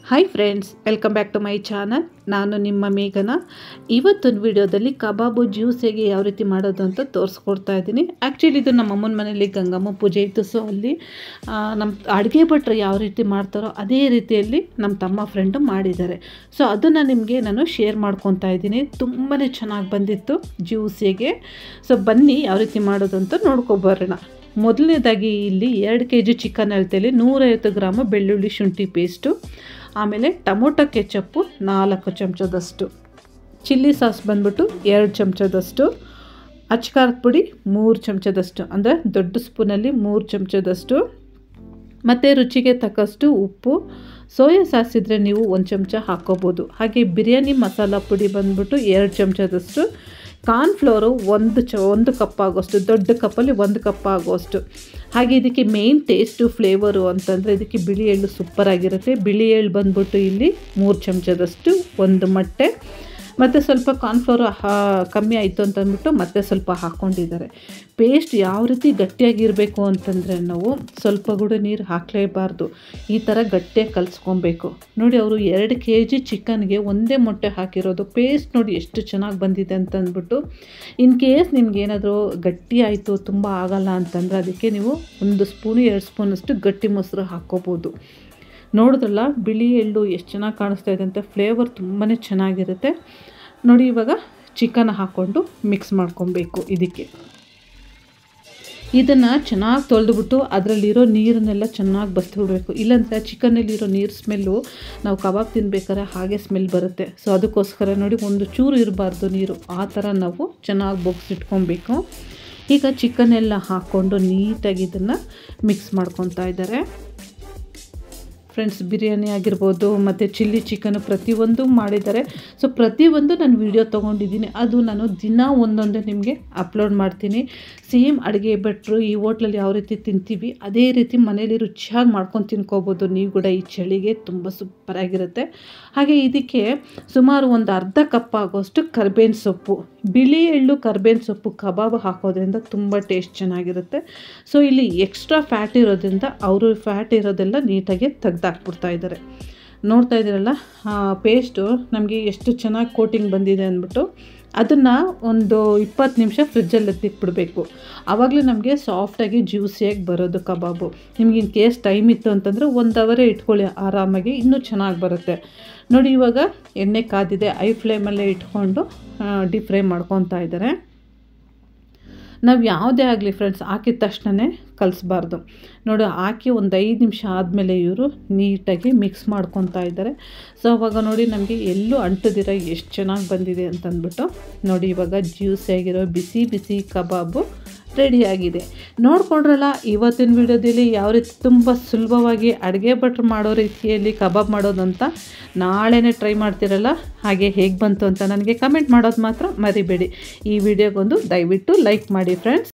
Hi friends, welcome back to my channel. ನಾನು ನಿಮ್ಮ ಮೇಘನ. ಇವತ್ತಿನ ವಿಡಿಯೋದಲ್ಲಿ ಕಬಾಬು ಜ್ಯೂಸ್ ಹೇಗೆ ಯಾವ ರೀತಿ ಮಾಡೋದು ಅಂತ ತೋರಿಸ್ಕೊಡ್ತಾ ಇದ್ದೀನಿ. ಆ್ಯಕ್ಚುಲಿ ಇದು ನಮ್ಮ ಅಮ್ಮನ ಮನೇಲಿ ಗಂಗಮ್ಮ ಪೂಜೆ ಇತ್ತು. ಸೊ ಅಲ್ಲಿ ನಮ್ಮ ಅಡುಗೆ ಭಟ್ರು ಯಾವ ರೀತಿ ಮಾಡ್ತಾರೋ ಅದೇ ರೀತಿಯಲ್ಲಿ ನಮ್ಮ ತಮ್ಮ ಫ್ರೆಂಡು ಮಾಡಿದ್ದಾರೆ. ಸೊ ಅದನ್ನು ನಿಮಗೆ ನಾನು ಶೇರ್ ಮಾಡ್ಕೊತಾ ಇದ್ದೀನಿ. ತುಂಬಾ ಚೆನ್ನಾಗಿ ಬಂದಿತ್ತು ಜ್ಯೂಸಿಗೆ. ಸೊ ಬನ್ನಿ ಯಾವ ರೀತಿ ಮಾಡೋದು ಅಂತ ನೋಡ್ಕೊಬರೋಣ. ಮೊದಲನೇದಾಗಿ ಇಲ್ಲಿ 2 kg ಚಿಕನ್ ಹೇಳ್ತೇಲಿ, 150 ಗ್ರಾಮ ಬೆಳ್ಳುಳ್ಳಿ ಶುಂಠಿ ಪೇಸ್ಟು, ಆಮೇಲೆ ಟೊಮೊಟೊ ಕೆಚಪ್ಪು 4 ಚಮಚದಷ್ಟು, ಚಿಲ್ಲಿ ಸಾಸ್ ಬಂದ್ಬಿಟ್ಟು 2 ಚಮಚದಷ್ಟು, ಅಚ್ಕಾರದ ಪುಡಿ 3 ಚಮಚದಷ್ಟು, ಅಂದರೆ ದೊಡ್ಡ ಸ್ಪೂನಲ್ಲಿ 3 ಚಮಚದಷ್ಟು, ಮತ್ತು ರುಚಿಗೆ ತಕ್ಕಷ್ಟು ಉಪ್ಪು. ಸೋಯಾ ಸಾಸ್ ಇದ್ದರೆ ನೀವು 1 ಚಮಚ ಹಾಕ್ಕೋಬೋದು. ಹಾಗೆ ಬಿರಿಯಾನಿ ಮಸಾಲ ಪುಡಿ ಬಂದ್ಬಿಟ್ಟು 2 ಚಮಚದಷ್ಟು, ಕಾರ್ನ್ಫ್ಲೋರು 1 ಕಪ್ ಆಗೋಷ್ಟು, ದೊಡ್ಡ ಕಪ್ಪಲ್ಲಿ 1 ಕಪ್ ಆಗೋಷ್ಟು. ಹಾಗೆ ಇದಕ್ಕೆ ಮೇನ್ ಟೇಸ್ಟು ಫ್ಲೇವರು ಅಂತಂದರೆ ಇದಕ್ಕೆ ಬಿಳಿ ಎಳ್ಳು ಸೂಪರಾಗಿರುತ್ತೆ. ಬಿಳಿ ಎಳ್ಳು ಬಂದ್ಬಿಟ್ಟು ಇಲ್ಲಿ 3 ಚಮಚದಷ್ಟು, 1 ಮೊಟ್ಟೆ, ಮತ್ತು ಸ್ವಲ್ಪ ಕಾರ್ನ್ಫ್ಲೋರು ಕಮ್ಮಿ ಆಯಿತು ಅಂತಂದ್ಬಿಟ್ಟು ಮತ್ತೆ ಸ್ವಲ್ಪ ಹಾಕ್ಕೊಂಡಿದ್ದಾರೆ. ಪೇಸ್ಟ್ ಯಾವ ರೀತಿ ಗಟ್ಟಿಯಾಗಿರಬೇಕು ಅಂತಂದರೆ ನಾವು ಸ್ವಲ್ಪ ಕೂಡ ನೀರು ಹಾಕಲೇಬಾರ್ದು. ಈ ಥರ ಗಟ್ಟಿಯಾಗಿ ಕಲಿಸ್ಕೊಬೇಕು. ನೋಡಿ, ಅವರು 2 kg ಚಿಕನ್ಗೆ 1 ಮೊಟ್ಟೆ ಹಾಕಿರೋದು. ಪೇಸ್ಟ್ ನೋಡಿ ಎಷ್ಟು ಚೆನ್ನಾಗಿ ಬಂದಿದೆ ಅಂತಂದ್ಬಿಟ್ಟು. ಇನ್ ಕೇಸ್ ನಿಮ್ಗೇನಾದರೂ ಗಟ್ಟಿ ಆಯಿತು, ತುಂಬ ಆಗಲ್ಲ ಅಂತಂದರೆ ಅದಕ್ಕೆ ನೀವು 1 ಸ್ಪೂನು 2 ಸ್ಪೂನಷ್ಟು ಗಟ್ಟಿ ಮೊಸರು ಹಾಕ್ಕೋಬೋದು. ನೋಡಿದ್ರಲ್ಲ ಬಿಳಿ ಎಳ್ಳು ಎಷ್ಟು ಚೆನ್ನಾಗಿ ಕಾಣಿಸ್ತಾ ಇದೆ ಅಂತ. ಫ್ಲೇವರ್ ತುಂಬಾ ಚೆನ್ನಾಗಿರುತ್ತೆ. ನೋಡಿ, ಇವಾಗ ಚಿಕನ್ ಹಾಕ್ಕೊಂಡು ಮಿಕ್ಸ್ ಮಾಡ್ಕೊಬೇಕು. ಇದನ್ನು ಚೆನ್ನಾಗಿ ತೊಳೆದುಬಿಟ್ಟು ಅದರಲ್ಲಿರೋ ನೀರನ್ನೆಲ್ಲ ಚೆನ್ನಾಗಿ ಬಸ್ಬಿಡಬೇಕು. ಇಲ್ಲಾಂದರೆ ಚಿಕನ್ನಲ್ಲಿರೋ ನೀರು ಸ್ಮೆಲ್ಲು ನಾವು ಕಬಾಬ್ ತಿನ್ಬೇಕಾದ್ರೆ ಹಾಗೆ ಸ್ಮೆಲ್ ಬರುತ್ತೆ. ಸೊ ಅದಕ್ಕೋಸ್ಕರ ನೋಡಿ, ಒಂದು ಚೂರು ಇರಬಾರ್ದು ನೀರು, ಆ ಥರ ನಾವು ಚೆನ್ನಾಗಿ ಬೊಗ್ಸಿಟ್ಕೊಬೇಕು. ಈಗ ಚಿಕನ್ನೆಲ್ಲ ಹಾಕ್ಕೊಂಡು ನೀಟಾಗಿ ಇದನ್ನು ಮಿಕ್ಸ್ ಮಾಡ್ಕೊತಾ ಇದ್ದಾರೆ. ಫ್ರೆಂಡ್ಸ್, ಬಿರಿಯಾನಿ ಆಗಿರ್ಬೋದು ಮತ್ತು ಚಿಲ್ಲಿ ಚಿಕನು ಪ್ರತಿಯೊಂದು ಮಾಡಿದ್ದಾರೆ. ಸೊ ಪ್ರತಿಯೊಂದು ನಾನು ವಿಡಿಯೋ ತೊಗೊಂಡಿದ್ದೀನಿ. ಅದು ನಾನು ದಿನ ಒಂದೊಂದೇ ನಿಮಗೆ ಅಪ್ಲೋಡ್ ಮಾಡ್ತೀನಿ. ಸೇಮ್ ಅಡುಗೆ ಭಟ್ರು ಈ ಹೋಟ್ಲಲ್ಲಿ ಯಾವ ರೀತಿ ತಿಂತೀವಿ ಅದೇ ರೀತಿ ಮನೇಲಿ ರುಚಿಯಾಗಿ ಮಾಡ್ಕೊಂಡು ತಿನ್ಕೋಬೋದು. ನೀವು ಕೂಡ ಈ ಚಳಿಗೆ ತುಂಬ ಸೂಪರಾಗಿರುತ್ತೆ. ಹಾಗೆ ಇದಕ್ಕೆ ಸುಮಾರು 1/2 ಕಪ್ ಆಗೋಷ್ಟು ಕರ್ಬೇವಿನ ಸೊಪ್ಪು, ಬಿಳಿ ಎಳ್ಳು ಕರ್ಬೇವಿನ ಸೊಪ್ಪು ಕಬಾಬ್ ಹಾಕೋದ್ರಿಂದ ತುಂಬ ಟೇಸ್ಟ್ ಚೆನ್ನಾಗಿರುತ್ತೆ. ಸೊ ಇಲ್ಲಿ ಎಕ್ಸ್ಟ್ರಾ ಫ್ಯಾಟ್ ಇರೋದ್ರಿಂದ ಅವರು ಫ್ಯಾಟ್ ಇರೋದೆಲ್ಲ ನೀಟಾಗಿ ತೆಗ್ದಾಕ್ಬಿಡ್ತಾ ಇದ್ದಾರೆ. ನೋಡ್ತಾ ಇದ್ದೀರಲ್ಲ, ಪೇಸ್ಟು ನಮಗೆ ಎಷ್ಟು ಚೆನ್ನಾಗಿ ಕೋಟಿಂಗ್ ಬಂದಿದೆ ಅಂದ್ಬಿಟ್ಟು ಅದನ್ನು ಒಂದು 20 ನಿಮಿಷ ಫ್ರಿಜ್ಜಲ್ಲಿ ಎತ್ತಿಟ್ಬಿಡಬೇಕು. ಆವಾಗಲೇ ನಮಗೆ ಸಾಫ್ಟಾಗಿ ಜ್ಯೂಸಿಯಾಗಿ ಬರೋದು ಕಬಾಬು. ನಿಮ್ಗೆ ಇನ್ ಕೇಸ್ ಟೈಮ್ ಇತ್ತು ಅಂತಂದರೆ 1 ಅವರೇ ಇಟ್ಕೊಳ್ಳಿ, ಆರಾಮಾಗಿ ಇನ್ನೂ ಚೆನ್ನಾಗಿ ಬರುತ್ತೆ. ನೋಡಿ, ಇವಾಗ ಎಣ್ಣೆ ಕಾದಿದೆ, ಐ ಫ್ಲೇಮಲ್ಲೇ ಇಟ್ಕೊಂಡು ಡೀಪ್ ಫ್ರೈ ಮಾಡ್ಕೊತಾ ಇದ್ದಾರೆ. ನಾವು ಯಾವುದೇ ಆಗಲಿ ಫ್ರೆಂಡ್ಸ್ ಹಾಕಿದ ತಕ್ಷಣವೇ ಕಲಿಸ್ಬಾರ್ದು. ನೋಡಿ, ಹಾಕಿ ಒಂದು 5 ನಿಮಿಷ ಆದಮೇಲೆ ಇವರು ನೀಟಾಗಿ ಮಿಕ್ಸ್ ಮಾಡ್ಕೊತಾ ಇದ್ದಾರೆ. ಸೊ ಅವಾಗ ನೋಡಿ ನಮಗೆ ಎಲ್ಲೂ ಅಂಟದಿರ ಎಷ್ಟು ಚೆನ್ನಾಗಿ ಬಂದಿದೆ ಅಂತಂದ್ಬಿಟ್ಟು. ನೋಡಿ, ಇವಾಗ ಜ್ಯೂಸಿಯಾಗಿರೋ ಬಿಸಿ ಬಿಸಿ ಕಬಾಬು ರೆಡಿಯಾಗಿದೆ. ನೋಡ್ಕೊಂಡ್ರಲ್ಲ ಇವತ್ತಿನ ವಿಡಿಯೋದಲ್ಲಿ ಯಾವ ರೀತಿ ತುಂಬ ಸುಲಭವಾಗಿ ಅಡುಗೆ ಭಟ್ರು ಮಾಡೋ ರೀತಿಯಲ್ಲಿ ಕಬಾಬ್ ಮಾಡೋದಂತ. ನಾಳೆನೇ ಟ್ರೈ ಮಾಡ್ತಿರಲ್ಲ, ಹಾಗೆ ಹೇಗೆ ಬಂತು ಅಂತ ನನಗೆ ಕಮೆಂಟ್ ಮಾಡೋದು ಮಾತ್ರ ಮರಿಬೇಡಿ. ಈ ವಿಡಿಯೋಗೊಂದು ದಯವಿಟ್ಟು ಲೈಕ್ ಮಾಡಿ ಫ್ರೆಂಡ್ಸ್.